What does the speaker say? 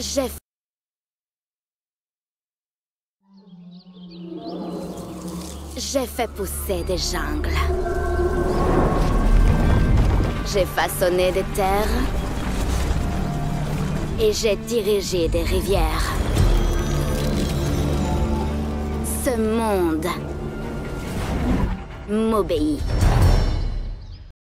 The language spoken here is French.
J'ai fait pousser des jungles. J'ai façonné des terres. Et j'ai dirigé des rivières. Ce monde m'obéit.